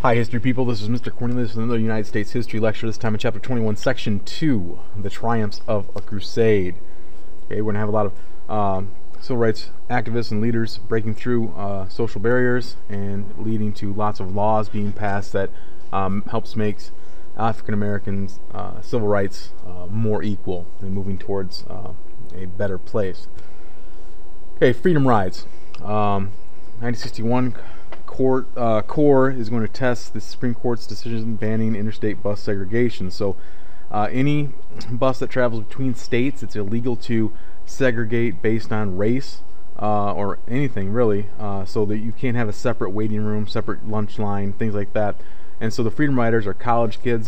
Hi, history people. This is Mr. Cornelius with another United States history lecture, this time in Chapter 21, Section 2, The Triumphs of a Crusade. Okay, we're going to have a lot of civil rights activists and leaders breaking through social barriers and leading to lots of laws being passed that helps make African Americans' civil rights more equal and moving towards a better place. Okay, freedom rides. 1961 CORE is going to test the Supreme Court's decision banning interstate bus segregation. So any bus that travels between states, it's illegal to segregate based on race or anything really, so that you can't have a separate waiting room, separate lunch line, things like that. And so the freedom riders are college kids,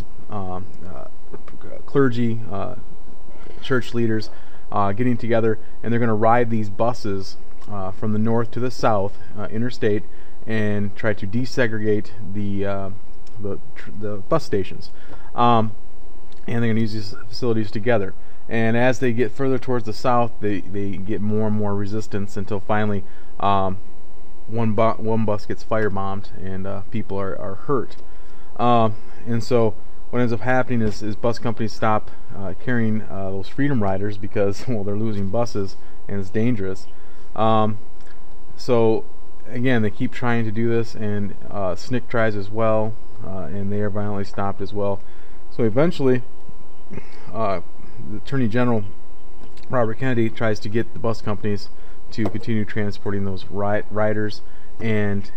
clergy, church leaders getting together, and they're going to ride these buses from the north to the south, interstate, and try to desegregate the bus stations. And they're going to use these facilities together. And as they get further towards the south, they get more and more resistance until finally one bus gets firebombed and people are hurt. And so what ends up happening is bus companies stop carrying those freedom riders because, well, they're losing buses and it's dangerous. So again, they keep trying to do this, and SNCC tries as well, and they are violently stopped as well. So eventually the Attorney General Robert Kennedy tries to get the bus companies to continue transporting those riders, and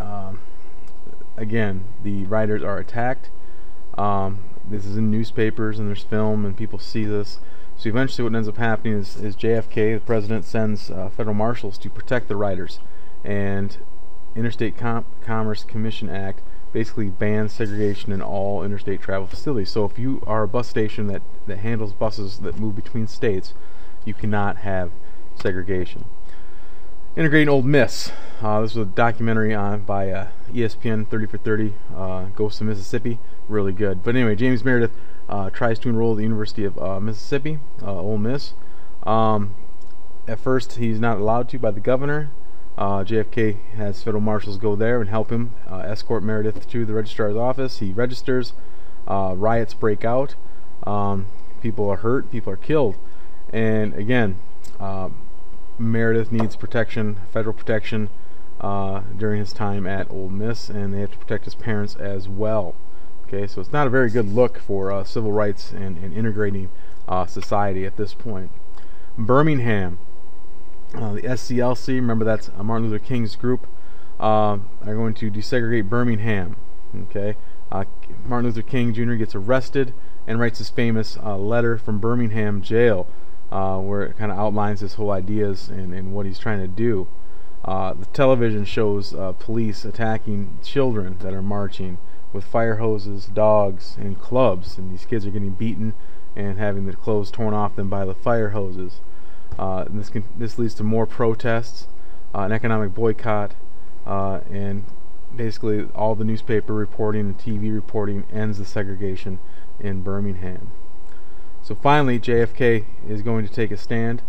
again, the riders are attacked. This is in newspapers and there's film and people see this. So eventually what ends up happening is JFK, the president, sends federal marshals to protect the riders, and Interstate Commerce Commission Act basically bans segregation in all interstate travel facilities. So if you are a bus station that handles buses that move between states, you cannot have segregation. Integrating Ole Miss. This was a documentary by ESPN, 30 for 30, Ghosts of Mississippi. Really good. But anyway, James Meredith tries to enroll at the University of Mississippi, Ole Miss. At first, he's not allowed to by the governor. JFK has federal marshals go there and help him escort Meredith to the registrar's office. He registers. Riots break out. People are hurt. People are killed. And again, Meredith needs protection, federal protection, during his time at Ole Miss, and they have to protect his parents as well. Okay, so it's not a very good look for civil rights and integrating society at this point. Birmingham. The SCLC, remember that's Martin Luther King's group, are going to desegregate Birmingham. Okay, Martin Luther King Jr. gets arrested and writes his famous letter from Birmingham jail, where it kind of outlines his whole ideas and what he's trying to do. The television shows police attacking children that are marching with fire hoses, dogs, and clubs, and these kids are getting beaten and having their clothes torn off them by the fire hoses. This leads to more protests, an economic boycott, and basically all the newspaper reporting and TV reporting ends the segregation in Birmingham. So finally, JFK is going to take a stand,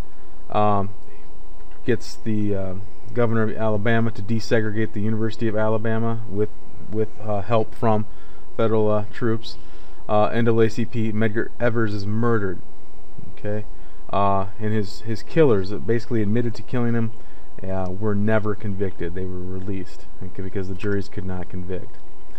gets the governor of Alabama to desegregate the University of Alabama with help from federal troops. NAACP Medgar Evers is murdered. Okay. And his killers basically admitted to killing him were never convicted. They were released because the juries could not convict.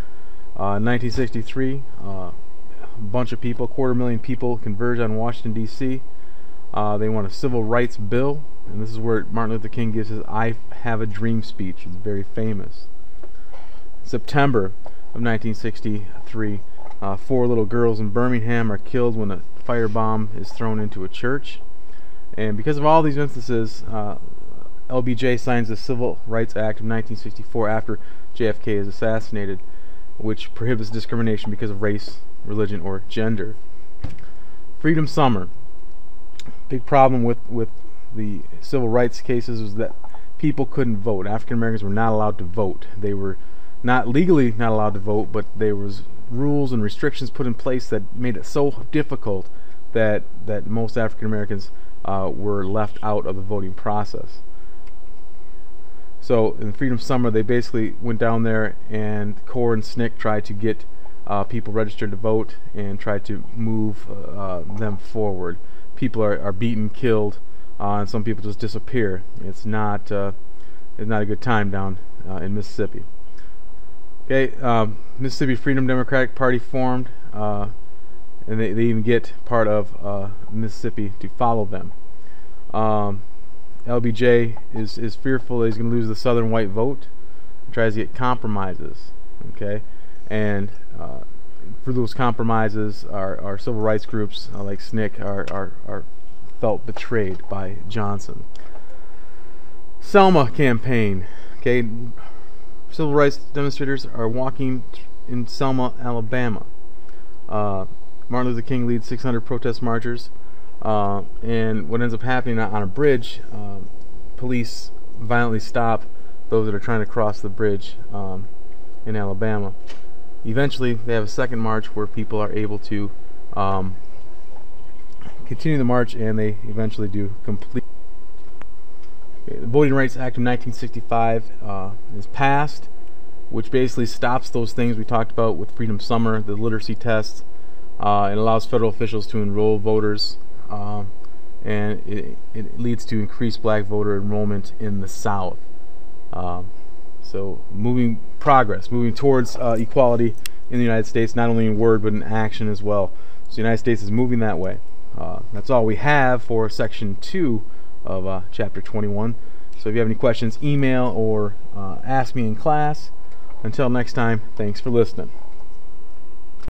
1963, a bunch of people, 250,000 people, converge on Washington, D.C. They want a civil rights bill, and this is where Martin Luther King gives his "I Have a Dream" speech. It's very famous. September of 1963, 4 little girls in Birmingham are killed when a firebomb is thrown into a church. And because of all these instances, LBJ signs the Civil Rights Act of 1964 after JFK is assassinated, which prohibits discrimination because of race, religion, or gender. Freedom Summer. Big problem with the civil rights cases was that people couldn't vote. African Americans were not allowed to vote. They were not legally not allowed to vote, but there was rules and restrictions put in place that made it so difficult that most African Americans were left out of the voting process. So in Freedom Summer, they basically went down there, and CORE and SNCC tried to get people registered to vote and tried to move them forward. People are beaten, killed, and some people just disappear. It's not a good time down in Mississippi. Okay, Mississippi Freedom Democratic Party formed, and they even get part of Mississippi to follow them. LBJ is fearful that he's going to lose the Southern white vote. He tries to get compromises. Okay, and for those compromises, our civil rights groups like SNCC are felt betrayed by Johnson. Selma campaign. Okay, civil rights demonstrators are walking in Selma, Alabama. Martin Luther King leads 600 protest marchers, and what ends up happening on a bridge, police violently stop those that are trying to cross the bridge in Alabama. Eventually, they have a second march where people are able to continue the march, and they eventually do complete. The Voting Rights Act of 1965 is passed, which basically stops those things we talked about with Freedom Summer, the literacy tests. It allows federal officials to enroll voters, and it leads to increased black voter enrollment in the South. So moving towards equality in the United States, not only in word but in action as well. So the United States is moving that way. That's all we have for Section 2 of Chapter 21. So if you have any questions, email or ask me in class. Until next time, thanks for listening.